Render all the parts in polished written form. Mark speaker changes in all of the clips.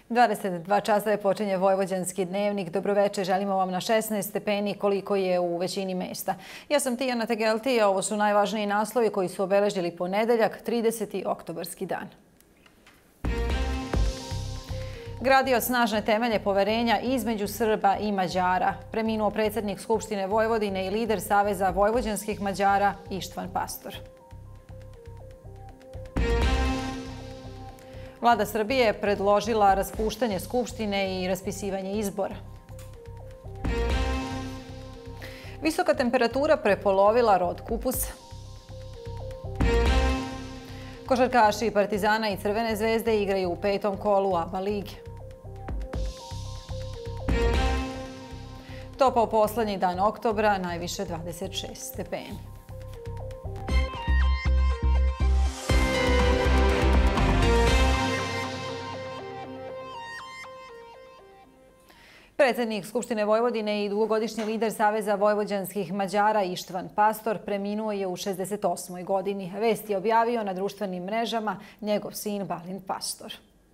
Speaker 1: 22 časa je počinje Vojvođanski dnevnik. Dobroveče, želimo vam na 16 stepeni koliko je u većini mesta. Ja sam Tijana Tegelti, a ovo su najvažniji naslovi koji su obeležili ponedeljak, 30. oktobarski dan. Gradio snažne temelje poverenja između Srba i Mađara. Preminuo predsjednik Skupštine Vojvodine i lider Saveza vojvođanskih Mađara Ištvan Pastor. Vlada Srbije je predložila raspuštanje Skupštine i raspisivanje izbora. Visoka temperatura prepolovila rod kupusa. Košarkaši Partizana i Crvene zvezde igraju u 5. kolu ABA lige. Topao poslednji dan oktobra, najviše 26 stepeni. Predsjednik Skupštine Vojvodine i dugogodišnji lider Saveza vojvođanskih Mađara Ištvan Pastor preminuo je u 68. godini. Vest je objavio na društvenim mrežama njegov sin Balint Pastor.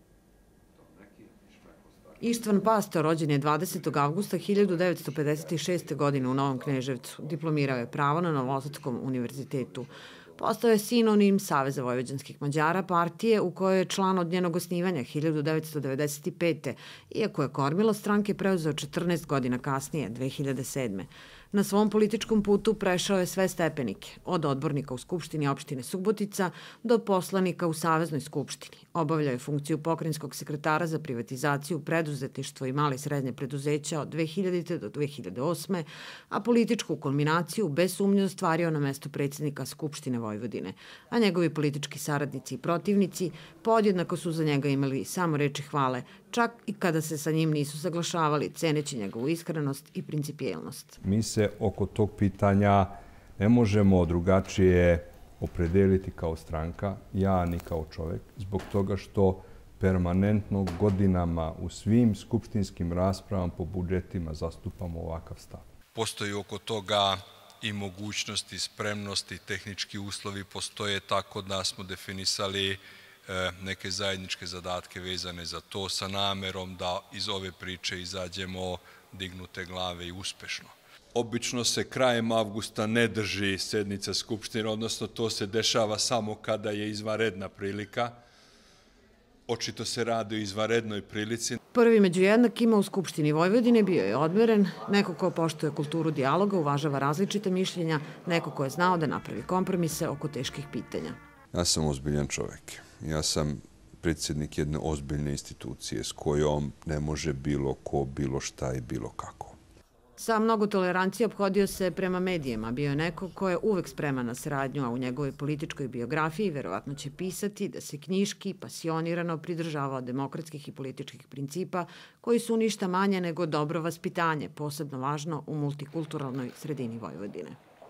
Speaker 2: Ištvan Pastor rođen je 20. avgusta 1956. godine u Novom Kneževcu. Diplomirao je pravo na Novosadskom univerzitetu. Postao je sinonim Saveza vojvođanskih Mađara, partije u kojoj je član od njenog osnivanja 1995. Iako je kormilo stranke preuzeo 14 godina kasnije, 2007. Na svom političkom putu prešao je sve stepenike, od odbornika u Skupštini opštine Subotica do poslanika u Saveznoj skupštini. Obavljao je funkciju pokrajinskog sekretara za privatizaciju, preduzetništvo i male i srednje preduzeća od 2000. do 2008. a političku kulminaciju bez sumnje ostvario na mesto predsjednika Skupštine Vojvodine, a njegovi politički saradnici i protivnici podjednako su za njega imali samo reči hvale, čak i kada se sa njim nisu saglašavali, ceneći njegovu iskrenost i principijelnost.
Speaker 3: Mi se oko tog pitanja ne možemo drugačije opredeliti kao stranka, ja ni kao čovjek, zbog toga što permanentno godinama u svim skupštinskim raspravama po budžetima zastupamo ovakav stav.
Speaker 4: Postoji oko toga i mogućnosti, spremnosti, tehnički uslovi postoje, tako da smo definisali neke zajedničke zadatke vezane za to sa namerom da iz ove priče izađemo dignute glave i uspešno. Obično se krajem avgusta ne drži sednica Skupštine, odnosno to se dešava samo kada je izvanredna prilika. Očito se radi o izvanrednoj prilici.
Speaker 2: Prvi među jednakima u Skupštini Vojvodine bio je odmeren, neko ko poštuje kulturu dijaloga, uvažava različite mišljenja, neko ko je znao da napravi kompromise oko teških pitanja.
Speaker 5: Ja sam ozbiljan čovjek. Ja sam predsjednik jedne ozbiljne institucije s kojom ne može bilo ko, bilo šta i bilo kako.
Speaker 2: Sa mnogo tolerancije ophodio se prema medijima. Bio je neko ko je uvek spreman na saradnju, a u njegovoj političkoj biografiji verovatno će pisati da se knjiški, pasionirano pridržavao demokratskih i političkih principa koji su ništa manje nego dobro vaspitanje, posebno važno u multikulturalnoj sredini Vojvodine.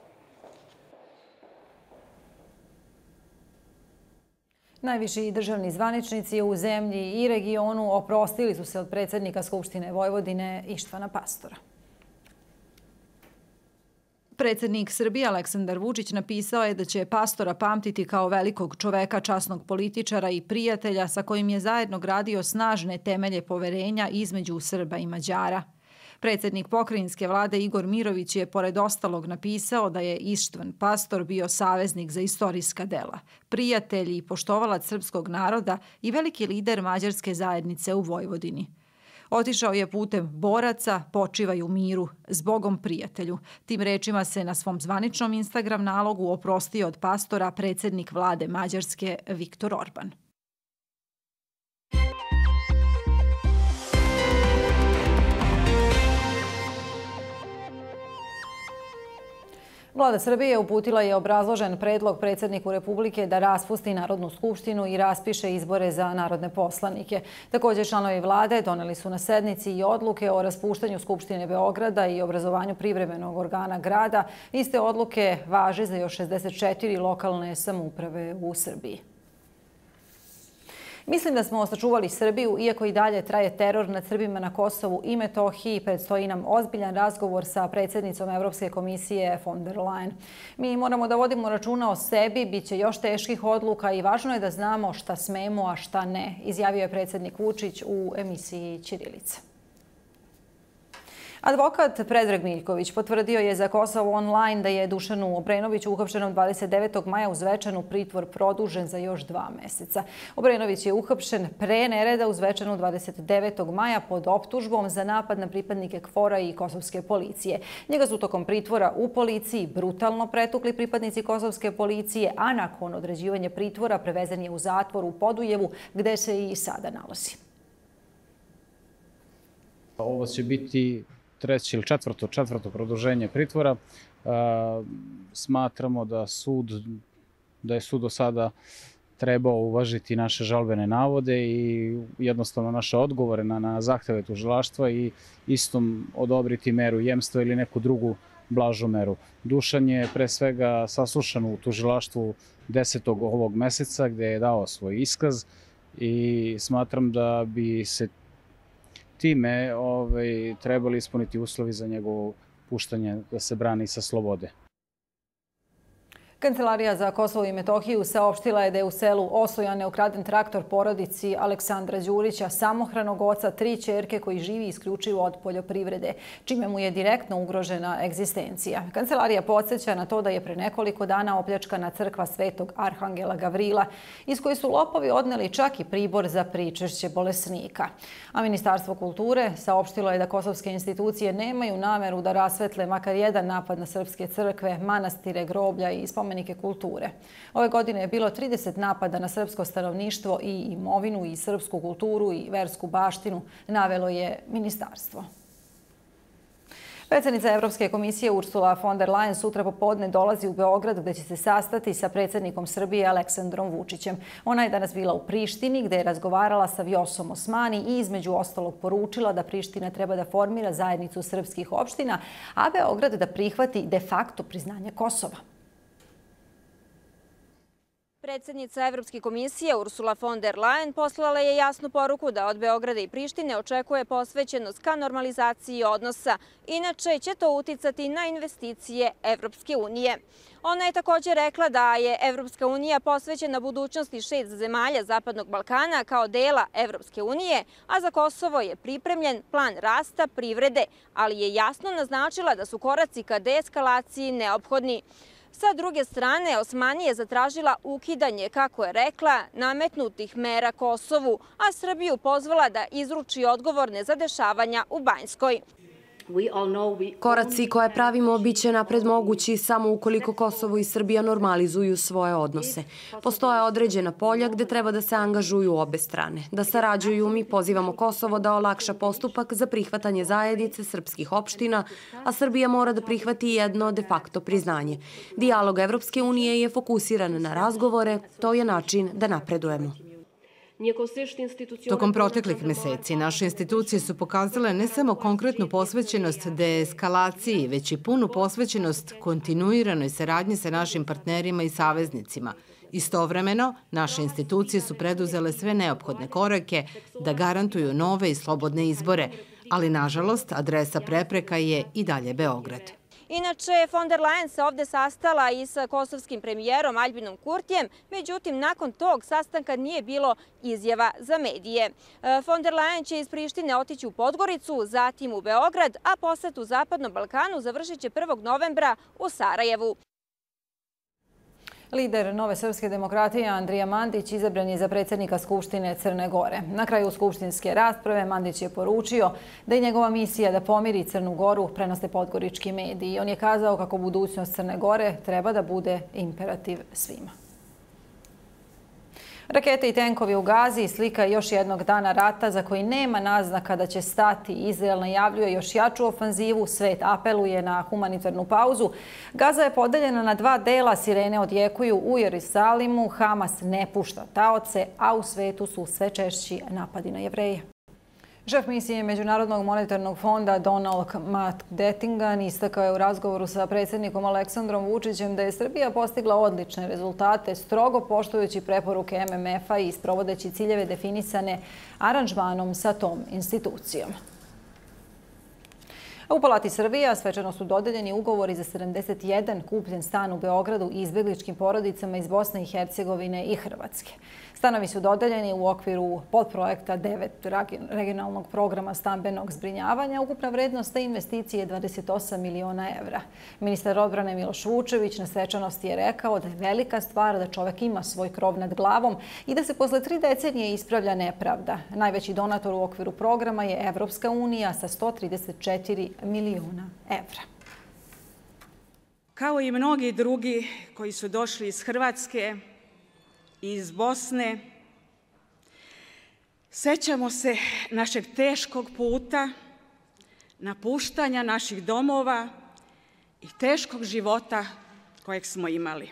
Speaker 1: Najviši državni zvaničnici u zemlji i regionu oprostili su se od predsjednika Skupštine Vojvodine Ištvana Pastora. Predsjednik Srbije Aleksandar Vučić napisao je da će Pastora pamtiti kao velikog čoveka, časnog političara i prijatelja sa kojim je zajedno gradio snažne temelje poverenja između Srba i Mađara. Predsjednik pokrajinske vlade Igor Mirović je pored ostalog napisao da je Ištvan Pastor bio saveznik za istorijska dela, prijatelj i poštovalac srpskog naroda i veliki lider mađarske zajednice u Vojvodini. Otišao je putem boraca, počivaj u miru, zbogom prijatelju. Tim rečima se na svom zvaničnom Instagram nalogu oprostio od Pastora predsjednik vlade Mađarske Viktor Orban. Vlada Srbije uputila je obrazložen predlog predsjedniku Republike da raspusti Narodnu skupštinu i raspiše izbore za narodne poslanike. Također članovi vlade doneli su na sednici i odluke o raspuštanju Skupštine Beograda i obrazovanju privremenog organa grada. Iste odluke važe za još 64 lokalne samouprave u Srbiji. Mislim da smo sačuvali Srbiju, iako i dalje traje teror nad Srbima na Kosovu i Metohiji. Predstoji nam ozbiljan razgovor sa predsjednicom Evropske komisije von der Leyen. Mi moramo da vodimo računa o sebi, bit će još teških odluka i važno je da znamo šta smemo, a šta ne, izjavio je predsjednik Vučić u emisiji Ćirilica. Advokat Predrag Miljković potvrdio je za Kosovo online da je Dušanu Obrenoviću uhapšenom 29. maja u Zvečanu pritvor produžen za još 2 meseca. Obrenović je uhapšen pre nereda u Zvečanu 29. maja pod optužbom za napad na pripadnike KFOR-a i kosovske policije. Njega su tokom pritvora u policiji brutalno pretukli pripadnici kosovske policije, a nakon određivanja pritvora prevezen je u zatvor u Podujevu, gde se i sada nalazi.
Speaker 6: Ovo će biti treće ili četvrto produženje pritvora. Smatramo da je sud do sada trebao uvažiti naše žalbene navode i jednostavno naše odgovore na zahteve tužilaštva i istom odobriti meru jemstva ili neku drugu blažu meru. Dušan je pre svega saslušan u tužilaštvu 10. ovog meseca gde je dao svoj iskaz i smatram da bi se time trebali ispuniti uslovi za njegovo puštanje da se brani sa slobode.
Speaker 1: Kancelarija za Kosovo i Metohiju saopštila je da je u selu Osojane ukraden traktor porodici Aleksandra Đurića, samohranog oca 3 ćerke koji živi isključivo od poljoprivrede, čime mu je direktno ugrožena egzistencija. Kancelarija podsjeća na to da je pre nekoliko dana opljačkana crkva Svetog Arhangela Gavrila, iz koje su lopovi odneli čak i pribor za pričešće bolesnika. A Ministarstvo kulture saopštilo je da kosovske institucije nemaju nameru da rasvetle makar jedan napad na srpske crkve, manastire, groblja i spomenike kulture. Ove godine je bilo 30 napada na srpsko stanovništvo i imovinu i srpsku kulturu i versku baštinu, navelo je ministarstvo. Predsjednica Evropske komisije Ursula von der Leyen sutra popodne dolazi u Beograd gde će se sastati sa predsjednikom Srbije Aleksandrom Vučićem. Ona je danas bila u Prištini gde je razgovarala sa Vjosom Osmani i između ostalog poručila da Priština treba da formira zajednicu srpskih opština, a Beograd da prihvati de facto priznanje Kosova.
Speaker 7: Predsjednica Evropske komisije Ursula von der Leyen poslala je jasnu poruku da od Beograda i Prištine očekuje posvećenost ka normalizaciji odnosa. Inače će to uticati na investicije Evropske unije. Ona je također rekla da je Evropska unija posvećena budućnosti 6 zemalja Zapadnog Balkana kao dela Evropske unije, a za Kosovo je pripremljen plan rasta privrede, ali je jasno naznačila da su koraci ka deeskalaciji neophodni. Sa druge strane, Osmani je zatražila ukidanje, kako je rekla, nametnutih mera Kosovu, a Srbiju pozvala da izruči odgovorne za dešavanja u Banjskoj.
Speaker 8: Koraci koje pravimo biće napred mogući samo ukoliko Kosovo i Srbija normalizuju svoje odnose. Postoje određena polja gde treba da se angažuju obe strane. Da sarađuju, mi pozivamo Kosovo da olakša postupak za prihvatanje zajednice srpskih opština, a Srbija mora da prihvati jedno de facto priznanje. Dijalog Evropske unije je fokusiran na razgovore, to je način da napredujemo.
Speaker 2: Tokom proteklih meseci naše institucije su pokazale ne samo konkretnu posvećenost deeskalaciji, već i punu posvećenost kontinuiranoj saradnji sa našim partnerima i saveznicima. Istovremeno, naše institucije su preduzele sve neophodne korake da garantuju nove i slobodne izbore, ali nažalost adresa prepreka je i dalje Beograd.
Speaker 7: Inače, von der Leyen se ovdje sastala i sa kosovskim premijerom Aljbinom Kurtijem, međutim, nakon tog sastanka nije bilo izjava za medije. Von der Leyen će iz Prištine otići u Podgoricu, zatim u Beograd, a posjet u Zapadnom Balkanu završit će 1. novembra u Sarajevu.
Speaker 1: Lider Nove srpske demokratije Andrija Mandić izabran je za predsjednika Skupštine Crne Gore. Na kraju skupštinske rasprave Mandić je poručio da je njegova misija da pomiri Crnu Goru, prenose podgorički mediji. On je kazao kako budućnost Crne Gore treba da bude imperativ svima. Rakete i tenkovi u Gazi, slika još jednog dana rata za koji nema naznaka da će stati. Izrael najavljuje još jaču ofanzivu, svet apeluje na humanitarnu pauzu. Gaza je podeljena na 2 dela, sirene odjekuju u Jerusalimu, Hamas ne pušta taoce, a u svetu su sve češći napadi na Jevreje. Šef misije Međunarodnog monetarnog fonda Donald Detingan istakao je u razgovoru sa predsjednikom Aleksandrom Vučićem da je Srbija postigla odlične rezultate, strogo poštujući preporuke MMF-a i sprovodeći ciljeve definisane aranžmanom sa tom institucijom. A u Palati Srbija svečano su dodeljeni ugovori za 71 kupljen stan u Beogradu izbjegličkim porodicama iz Bosne i Hercegovine i Hrvatske. Stanovi su dodeljeni u okviru podprojekta 9 regionalnog programa stambenog zbrinjavanja. Ukupna vrednost te investicije je 28 miliona evra. Ministar odbrane Miloš Vučević na svečanosti je rekao da je velika stvar da čovek ima svoj krov nad glavom i da se posle 3 decenije ispravlja nepravda. Najveći donator u okviru programa je Evropska unija sa 134 miliona evra.
Speaker 9: Kao i mnogi drugi koji su došli iz Hrvatske i iz Bosne, sećamo se našeg teškog puta, napuštanja naših domova i teškog života kojeg smo imali.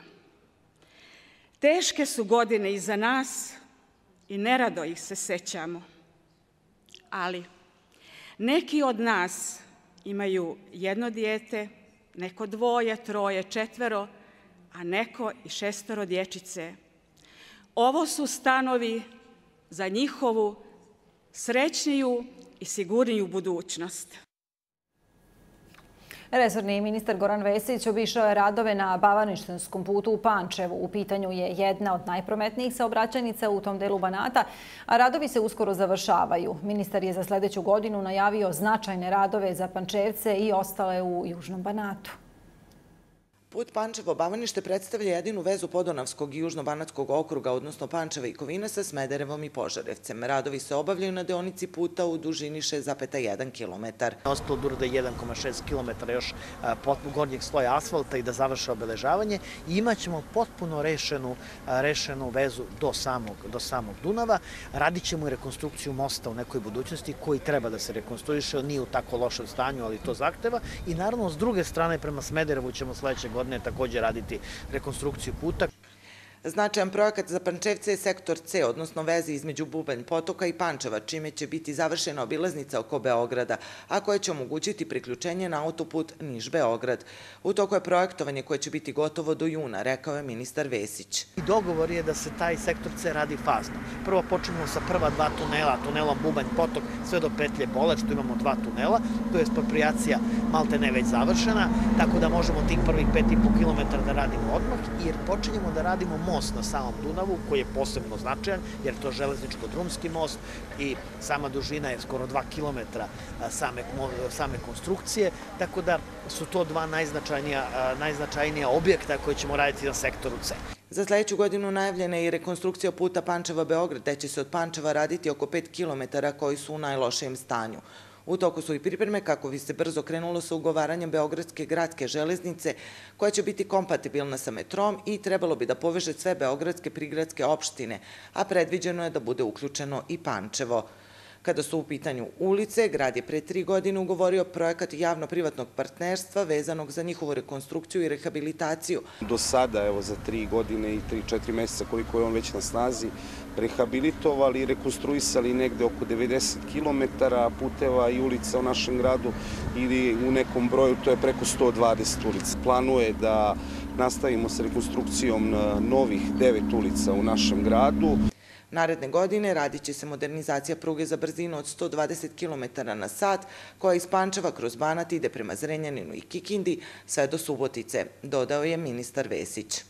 Speaker 9: Teške su godine iza nas i nerado ih se sećamo. Ali neki od nas imaju 1 dijete, neko 2, 3, 4, a neko i 6 dječice. Ovo su stanovi za njihovu srećniju i sigurniju budućnost.
Speaker 1: Resorni ministar Goran Vesić obišao je radove na Bavaništanskom putu u Pančevu. U pitanju je jedna od najprometnijih saobraćajnica u tom delu Banata, a radovi se uskoro završavaju. Ministar je za sljedeću godinu najavio značajne radove za Pančevce i ostale u Južnom Banatu.
Speaker 10: Put Pančevo-Bavanište predstavlja jedinu vezu Podunavskog i Južnobanatskog okruga, odnosno Pančeva i Kovina sa Smederevom i Požarevcem. Radovi se obavljaju na deonici puta u dužini 6,1 km.
Speaker 11: Ostalo dura da je 1,6 km još gornjeg sloja asfalta i da završe obeležavanje. I imaćemo potpuno rešenu vezu do samog Dunava. Radit ćemo i rekonstrukciju mosta u nekoj budućnosti koji treba da se rekonstruiše, nije u tako lošem stanju, ali to zahteva. I naravno, s druge strane, prema Smederevu ćemo sledeće godine također raditi rekonstrukciju puta.
Speaker 10: Značajan projekat za Pančevce je sektor C, odnosno veze između Bubanj Potoka i Pančeva, čime će biti završena obilaznica oko Beograda, a koja će omogućiti priključenje na autoput Niš-Beograd. U toku je projektovanje koje će biti gotovo do juna, rekao je ministar Vesić.
Speaker 11: Dogovor je da se taj sektor C radi fazno. Prvo počnemo sa prva 2 tunela, tunelom Bubanj Potok sve do petlje Bolač, tu imamo 2 tunela, to je eksproprijacija maltene već završena, tako da možemo tih prvih 5,5 km da radimo odmah, jer počinjemo da radimo most na samom Dunavu, koji je posebno značajan, jer to je železničko-drumski most i sama dužina je skoro 2 km same konstrukcije, tako da su to 2 najznačajnija objekta koje ćemo raditi na sektoru C.
Speaker 10: Za sljedeću godinu najavljena je i rekonstrukcija puta Pančeva-Beograd, gde će se od Pančeva raditi oko 5 km koji su u najlošijem stanju. U toku su i pripreme kako bi se brzo krenulo sa ugovaranjem Beogradske gradske železnice, koja će biti kompatibilna sa metrom i trebalo bi da poveže sve beogradske prigradske opštine, a predviđeno je da bude uključeno i Pančevo. Kada su u pitanju ulice, grad je pre 3 godine ugovorio projekat javno-privatnog partnerstva vezanog za njihovu rekonstrukciju i rehabilitaciju.
Speaker 12: Do sada, evo za 3 godine i 3-4 meseca koliko je on već na snazi, rehabilitovali i rekonstruisali negde oko 90 km puteva i ulica u našem gradu ili u nekom broju, to je preko 120 ulica. Planuje da nastavimo sa rekonstrukcijom novih 9 ulica u našem gradu.
Speaker 10: Naredne godine radit će se modernizacija pruge za brzinu od 120 km na sat, koja iz Pančeva kroz Banat ide prema Zrenjaninu i Kikindi sve do Subotice, dodao je ministar Vesić.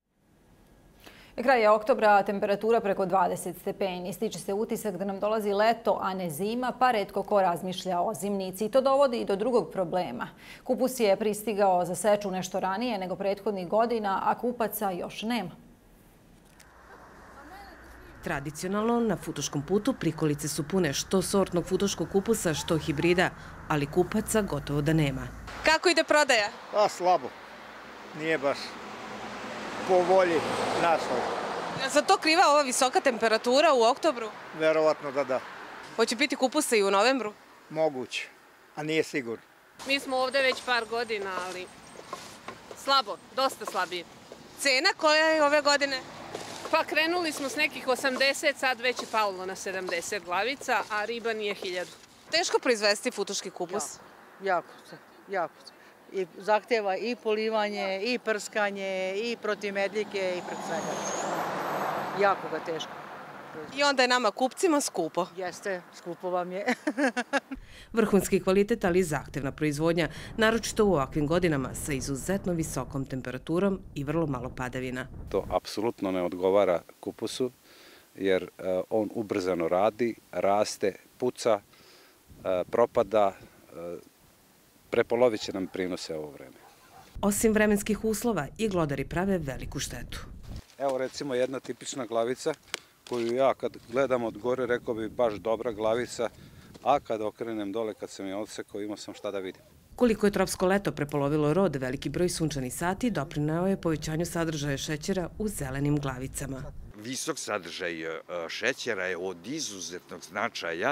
Speaker 1: Kraj je oktobra, temperatura preko 20 stepeni. Stiče se utisak da nam dolazi leto, a ne zima, pa retko ko razmišlja o zimnici. I to dovodi i do drugog problema. Kupus je pristigao za seču nešto ranije nego prethodnih godina, a kupaca još nema.
Speaker 13: Tradicionalno, na Futoškom putu prikolice su pune što sortnog futoškog kupusa, što hibrida, ali kupaca gotovo da nema.
Speaker 14: Kako ide prodaja?
Speaker 15: Slabo. Nije baš po volji našoj.
Speaker 14: Za to kriva ova visoka temperatura u oktobru?
Speaker 15: Verovatno da.
Speaker 14: Hoće biti kupusa i u novembru?
Speaker 15: Moguće, a nije sigurno.
Speaker 14: Mi smo ovde već par godina, ali slabo, dosta slabije. Cena koja je ove godine? Pa krenuli smo s nekih 80, sad već je palo na 70 glavica, a riba nije 1000. Teško proizvesti futoški kupus?
Speaker 16: Jako. I zahteva i polivanje, i prskanje, i protiv medljike, i protiv svega. Jako ga teško.
Speaker 14: I onda je nama kupcima skupo.
Speaker 16: Jeste, skupo vam je.
Speaker 13: Vrhunski kvalitet, ali i zahtevna proizvodnja, naročito u ovakvim godinama sa izuzetno visokom temperaturom i vrlo malo padavina.
Speaker 17: To apsolutno ne odgovara kupusu, jer on ubrzano radi, raste, puca, propada, prepolovit će nam prinose ovo vreme.
Speaker 13: Osim vremenskih uslova, i glodari prave veliku štetu.
Speaker 17: Evo recimo jedna tipična glavica koju ja kad gledam od gore rekao bi baš dobra glavica, a kad okrenem dole, kad sam je odsekao, imao sam šta da vidim.
Speaker 13: Koliko je tropsko leto prepolovilo rod, veliki broj sunčanih sati doprineo je povećanju sadržaja šećera u zelenim glavicama.
Speaker 18: Visok sadržaj šećera je od izuzetnog značaja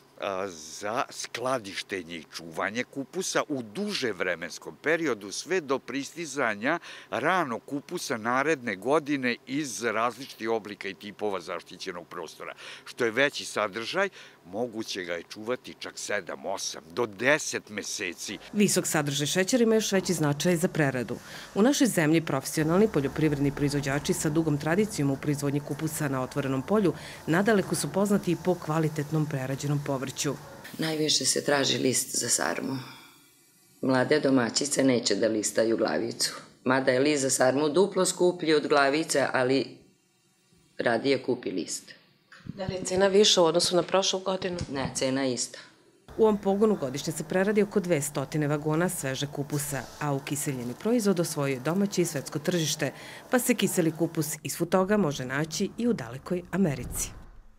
Speaker 18: za skladištenje i čuvanje kupusa u duže vremenskom periodu, sve do pristizanja ranog kupusa naredne godine iz različitih oblika i tipova zaštićenog prostora. Što je veći sadržaj, moguće ga je čuvati čak 7, 8 do 10 meseci.
Speaker 13: Visok sadržaj šećera ima još veći značaj za preradu. U našoj zemlji profesionalni poljoprivredni proizvođači sa dugom tradicijom u proizvodnji kupusa na otvorenom polju nadaleko su poznati i po kvalitetnom prerađenom povrću.
Speaker 19: Najviše se traži list za sarmu. Mlade domaćice neće da listaju glavicu. Mada je list za sarmu duplo skuplji od glavice, ali radije kupi list.
Speaker 20: Da li je cena viša u odnosu na prošlu godinu?
Speaker 19: Ne, cena je ista.
Speaker 13: U ovom pogonu godišnje se preradi oko 200 vagona sveže kupusa, a ukiseljeni proizvod osvojuje domaće i svetsko tržište, pa se kiseli kupus iz Futoga može naći i u dalekoj Americi.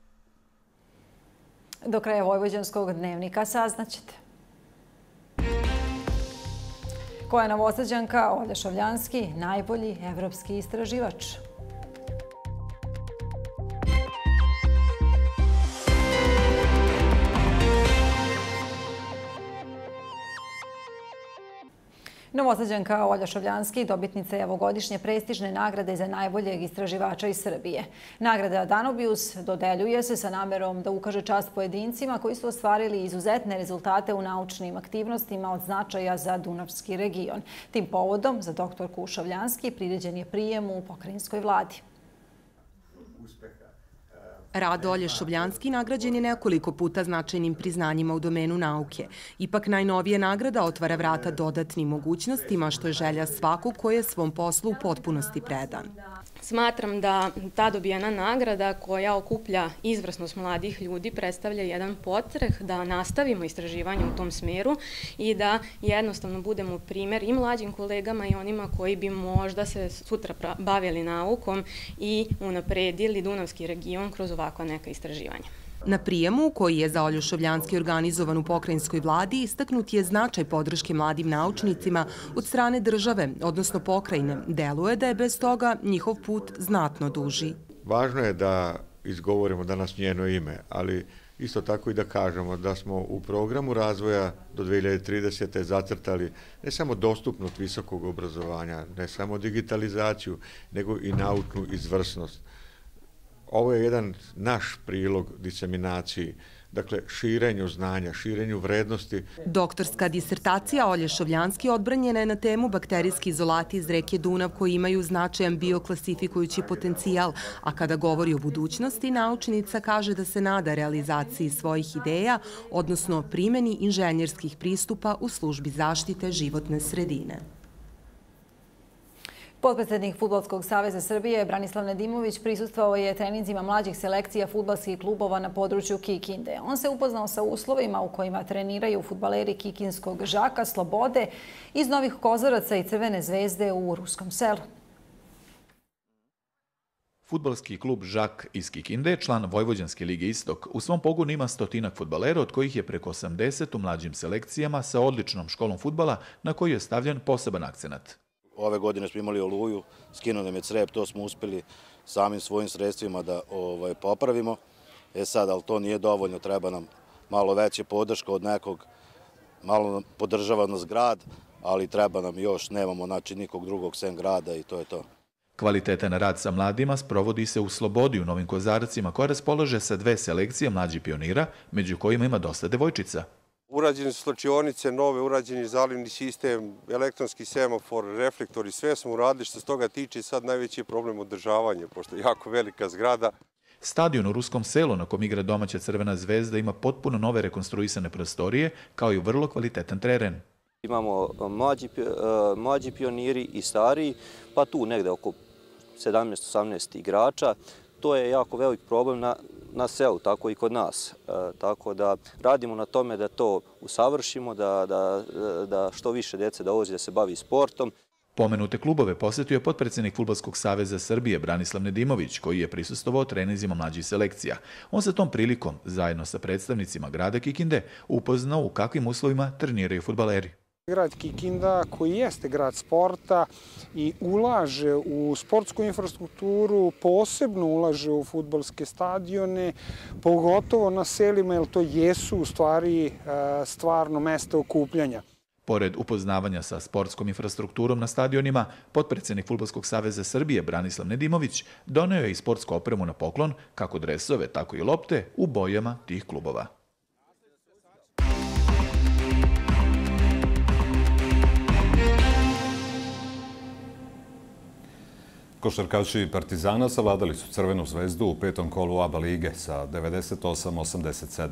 Speaker 1: Do kraja Vojvođanskog dnevnika saznaćete. Koja je Novosađanka Olja Šavljanski najbolji evropski istraživač? Novosađanka Olja Šavljanski dobitnica je ovogodišnje prestižne nagrade za najboljeg istraživača iz Srbije. Nagrada Danobius dodeljuje se sa namerom da ukaže čast pojedincima koji su ostvarili izuzetne rezultate u naučnim aktivnostima od značaja za Dunavski region. Tim povodom za doktorku Šavljanski priređen je prijem u pokrajinskoj vladi.
Speaker 21: Rad Olje Šavljanski nagrađen je nekoliko puta značajnim priznanjima u domenu nauke. Ipak najnovija nagrada otvara vrata dodatnim mogućnostima, što je želja svakog ko je svom poslu u potpunosti predan.
Speaker 22: Smatram da ta dobijena nagrada koja okuplja izvrsnost mladih ljudi predstavlja jedan potreh da nastavimo istraživanje u tom smeru i da jednostavno budemo primer i mlađim kolegama i onima koji bi možda se sutra bavili naukom i unapredili Dunavski region kroz ovakva neka istraživanja.
Speaker 21: Na prijemu, koji je za Olju Šavljanski organizovan u pokrajinskoj vladi, istaknut je značaj podrške mladim naučnicima od strane države, odnosno pokrajine. Deluje da je bez toga njihov put znatno duži.
Speaker 23: Važno je da izgovorimo danas njeno ime, ali isto tako i da kažemo da smo u programu razvoja do 2030. zacrtali ne samo dostupnost visokog obrazovanja, ne samo digitalizaciju, nego i naučnu izvrsnost. Ovo je jedan naš prilog diseminaciji, dakle širenju znanja, širenju vrednosti.
Speaker 21: Doktorska disertacija Olje Šavljanski odbranjena je na temu bakterijski izolati iz reke Dunav koji imaju značajan bioklasifikujući potencijal, a kada govori o budućnosti, naučnica kaže da se nada realizaciji svojih ideja, odnosno primjeni inženjerskih pristupa u službi zaštite životne sredine.
Speaker 1: Potpredsednik Fudbalskog saveza Srbije Branislav Nedimović prisustvovao je treninzima mlađih selekcija fudbalskih klubova na području Kikinde. On se upoznao sa uslovima u kojima treniraju fudbaleri kikinskog Žaka, Slobode iz Novih Kozaraca i Crvene zvezde u Ruskom Selu.
Speaker 24: Fudbalski klub Žak iz Kikinde, član Vojvođanske lige Istok, u svom pogonu ima 100 fudbalera, od kojih je preko 80 u mlađim selekcijama sa odličnom školom fudbala na koju je stavljen poseban akcenat.
Speaker 25: Ove godine smo imali oluju, skinuo nam je crep, to smo uspeli samim svojim sredstvima da popravimo. Sad, ali to nije dovoljno, treba nam malo veće podrška od nekog, malo podržava nas grad, ali treba nam još, nemamo nikog drugog sem grada i to je to.
Speaker 24: Kvalitetan rad sa mladima sprovodi se u Slobodi u Novim Kozarcima, koja raspolaže sa 2 selekcije mlađih pionira, među kojima ima dosta devojčica.
Speaker 3: Urađene su slačionice nove, urađeni zalivni sistem, elektronski semafor, reflektori, sve smo uradili što se toga tiče. Sad najveći je problem održavanja, pošto je jako velika zgrada.
Speaker 24: Stadion u Ruskom Selu, na kom igra domaća Crvena zvezda, ima potpuno nove rekonstruisane prostorije, kao i vrlo kvalitetan teren.
Speaker 4: Imamo mlađi pioniri i stariji, pa tu negde oko 17-18 igrača. To je jako velik problem na selu, tako i kod nas. Tako da radimo na tome da to usavršimo, da što više dece dolazi da se bavi sportom.
Speaker 24: Pomenute klubove posetio je potpredsjednik Fudbalskog saveza Srbije Branislav Nedimović, koji je prisustvovao treninzima mlađih selekcija. On se tom prilikom, zajedno sa predstavnicima grada Kikinde, upoznao u kakvim uslovima treniraju fudbaleri.
Speaker 5: Grad Kikinda, koji jeste grad sporta i ulaže u sportsku infrastrukturu, posebno ulaže u fudbalske stadione, pogotovo na selima, jer to jesu u stvari stvarno mesta okupljanja.
Speaker 24: Pored upoznavanja sa sportskom infrastrukturom na stadionima, potpredsjednik Fudbalskog saveza Srbije Branislav Nedimović doneo je i sportsku opremu na poklon, kako dresove, tako i lopte, u bojama tih klubova.
Speaker 6: Košarkaši Partizana savladali su Crvenu zvezdu u 5. kolu ABA lige sa 98-87.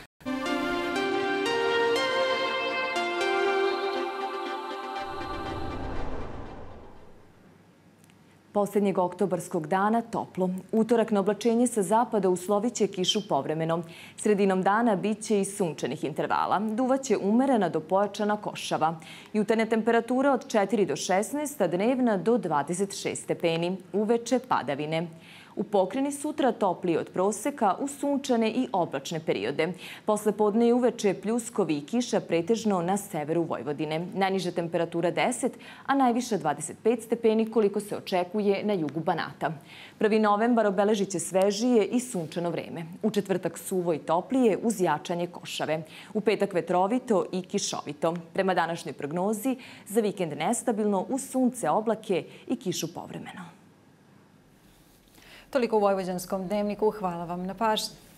Speaker 8: Posljednjeg oktobarskog dana toplo. Utorak na oblačenje sa zapada usloviće kišu povremeno. Sredinom dana biće i sunčanih intervala. Duvaće umerena do pojačana košava. Jutarnja temperatura od 4 do 16, a dnevna do 26 stepeni. Uveče padavine. U Pokrajini sutra toplije od proseka u sunčane i oblačne periode. Posle podne i uveče pljuskovi i kiša pretežno na severu Vojvodine. Najniža temperatura 10, a najviša 25 stepeni koliko se očekuje na jugu Banata. 1. novembar obeležit će svežije i sunčano vreme. U četvrtak suvo i toplije uz jačanje košave. U petak vetrovito i kišovito. Prema današnjoj prognozi za vikend nestabilno uz sunce, oblake i kišu povremeno.
Speaker 1: Toliko u Vojvođanskom dnevniku. Hvala vam na pažnji.